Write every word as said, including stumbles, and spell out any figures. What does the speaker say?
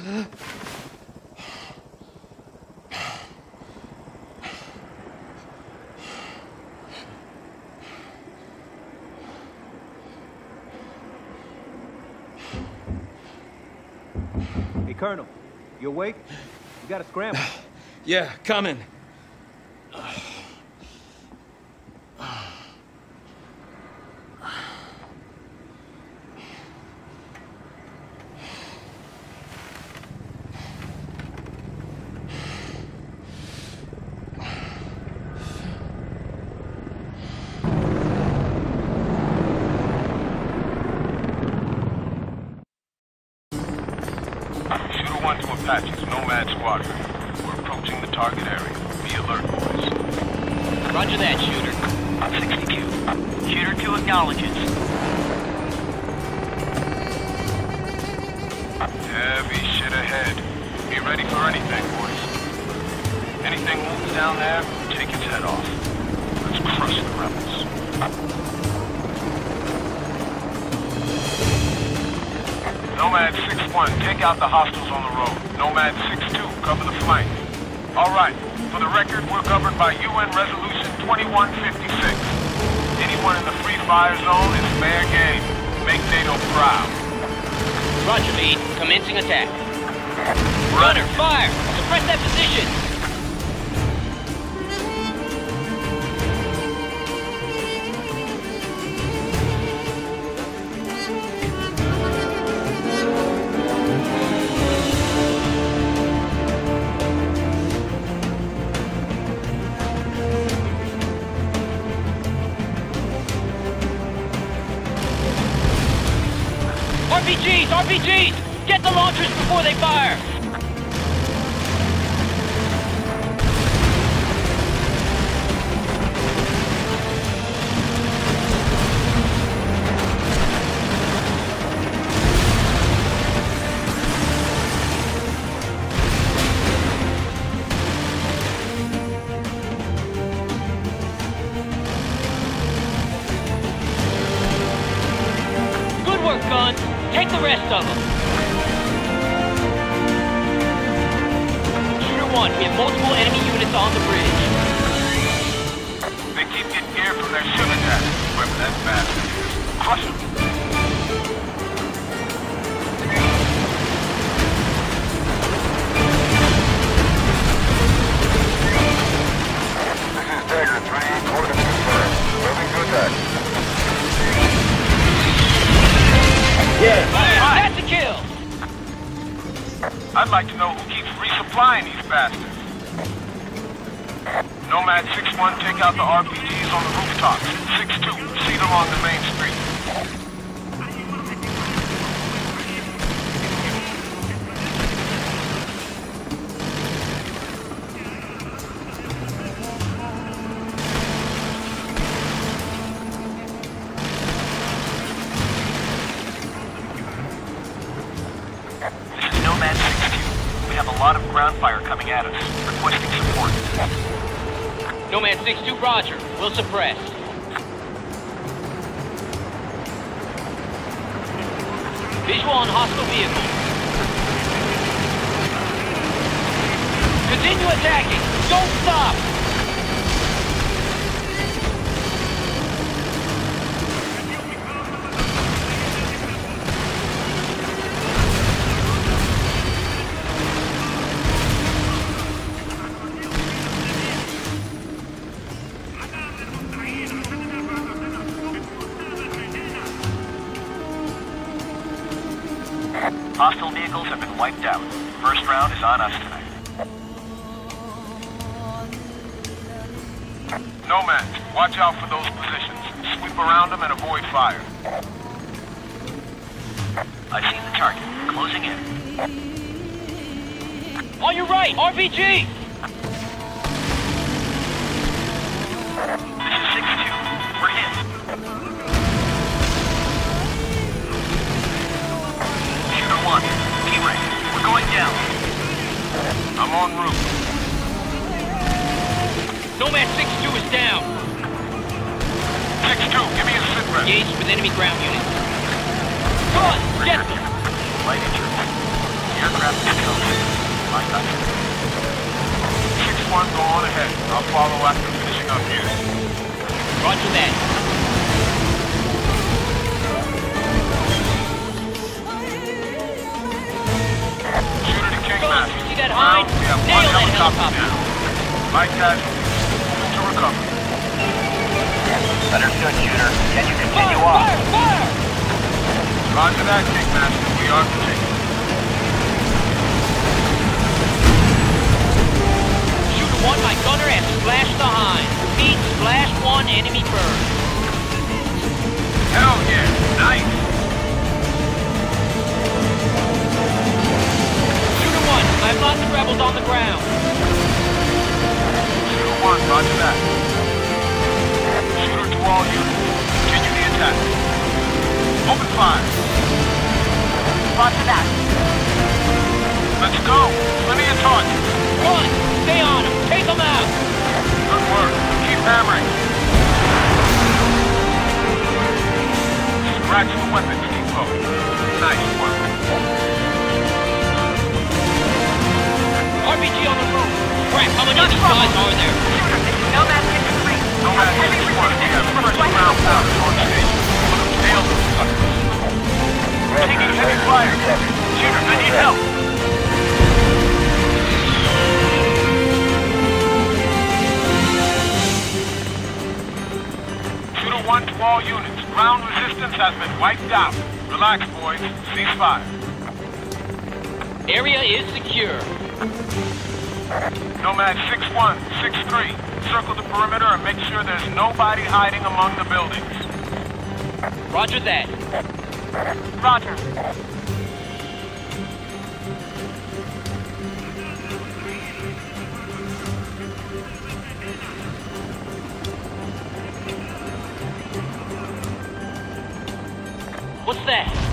Hey, Colonel, you awake? You gotta scramble. Yeah, coming. One to Apache's Nomad Squadron. We're approaching the target area. Be alert, boys. Roger that, Shooter. sixty-two. Shooter two acknowledges. Heavy shit ahead. Be ready for anything, boys. Anything moves down there, take its head off. Let's crush the rebels. Nomad six one, take out the hostiles on the road. Nomad six two, cover the flank. All right, for the record, we're covered by U N Resolution twenty-one fifty-six. Anyone in the free fire zone is fair game. Make NATO proud. Roger, lead. Commencing attack. Runner, fire! Suppress that position! R P Gs! R P Gs! Get the launchers before they fire! Good work, Gun! Take the rest of them. Shooter one, we have multiple enemy units on the bridge. They keep getting gear from their ship attack. Whoever that bastard is. Crush them. This is Dagger three, coordinates confirmed. Moving to attack. Yeah. That's a kill! I'd like to know who keeps resupplying these bastards. Nomad six one, take out the R P Gs on the rooftops. six two, proceed along the main street. Nomad six two. We have a lot of ground fire coming at us. Requesting support. Nomad six two, roger. We'll suppress. Visual on hostile vehicle. Continue attacking. Don't stop. Hostile vehicles have been wiped out. First round is on us tonight. Nomads, watch out for those positions. Sweep around them and avoid fire. I see the target. Closing in. On your right! R P G! This is six two. We're hit. Shooter one. T-rank. We're going down. I'm en route. Nomad six two is down. six two, give me a sit rep. Engaged with enemy ground units. Come on, get them! Light infantry. The aircraft is close. I got you. six one, go on ahead. I'll follow after finishing up here. Roger that. Shooter to King Come on, Master. you see that Now, hind? we have Nail one that helicopter helicopter. down. Light casualty. Moving to recover. Understood, Shooter. Can you continue Fire, on? fire, fire! Roger that, King Master. We are continuing. Shooter one, my gunner has splashed the hind. Repeat, splash one, enemy bird. Hell yeah, nice. Shooter one, I've lots of rebels on the ground. Shooter one, roger that. Shooter to all units. Continue the attack. Open fire. Roger that. Let's go. Plenty of targets. Run! Stay on them! Take them out! Good work. Keep hammering. Scratch the weapons depot. Nice work. R P G on the roof! Crap, how many of these guys are there? Shooter, this is Nomad six three. Nomad Heavy six one, we have resistance fresh round powder on station. Put them tail to the suckers. Taking heavy fire. Shooter, I need help. Shooter one to all units. Ground resistance has been wiped out. Relax, boys. Cease fire. Area is secure. Nomad six one, six three. Circle the perimeter and make sure there's nobody hiding among the buildings. Roger that. Roger. What's that?